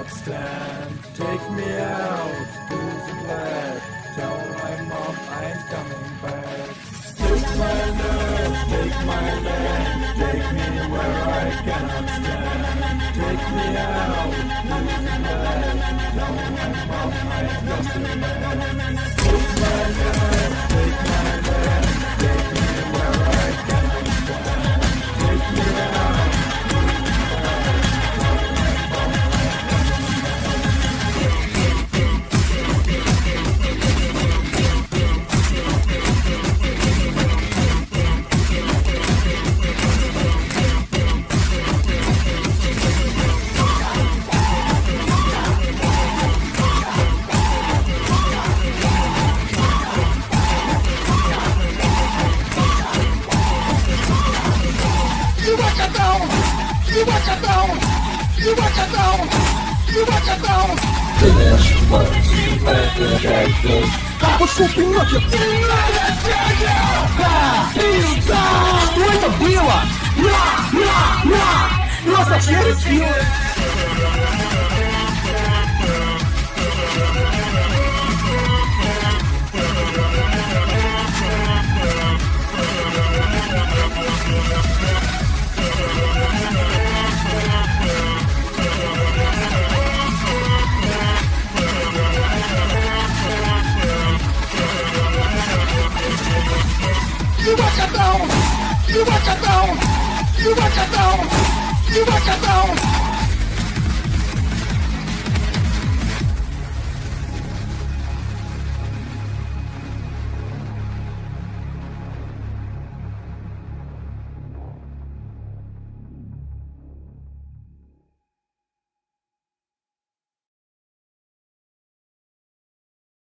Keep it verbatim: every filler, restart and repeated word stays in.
cannot stand. Take me out to the black. Tell my mom I ain't coming back. Take my love, take my land. Take me where I cannot stand. Take me out to the black. Tell my mom I ain't coming back. Take my love, take my land. Take me where I cannot stand. Take me out. Ты не ошибаюсь, это гадил. Пошел ты нахер! Что это было? На! На! На! Просто челюсть! You watch it down! You watch it down! You watch it down! You watch it down!